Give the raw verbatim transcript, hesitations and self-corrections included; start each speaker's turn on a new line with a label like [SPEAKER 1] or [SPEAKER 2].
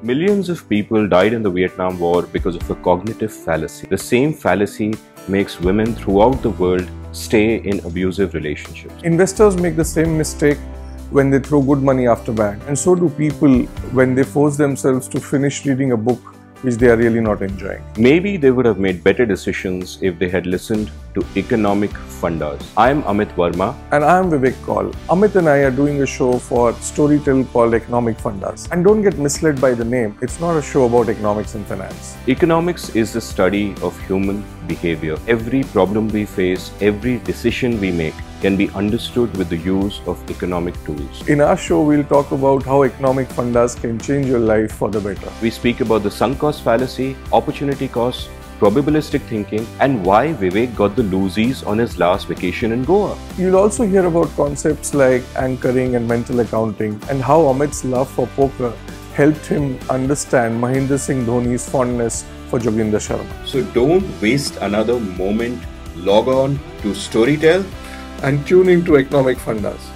[SPEAKER 1] Millions of people died in the Vietnam War because of a cognitive fallacy. The same fallacy makes women throughout the world stay in abusive relationships.
[SPEAKER 2] Investors make the same mistake when they throw good money after bad, and so do people when they force themselves to finish reading a book which they are really not enjoying.
[SPEAKER 1] Maybe they would have made better decisions if they had listened to economic fundas. I am Amit Varma.
[SPEAKER 2] And I am Vivek Kaul. Amit and I are doing a show for Storytel called Economic Fundas. And don't get misled by the name, it's not a show about economics and finance.
[SPEAKER 1] Economics is the study of human behavior. Every problem we face, every decision we make can be understood with the use of economic tools.
[SPEAKER 2] In our show, we'll talk about how economic fundas can change your life for the better.
[SPEAKER 1] We speak about the sunk cost fallacy, opportunity cost, probabilistic thinking, and why Vivek got the loosies on his last vacation in Goa.
[SPEAKER 2] You'll also hear about concepts like anchoring and mental accounting, and how Amit's love for poker helped him understand Mahendra Singh Dhoni's fondness for Joginder Sharma.
[SPEAKER 1] So don't waste another moment. Log on to Storytel
[SPEAKER 2] And tune into Economic Fundas.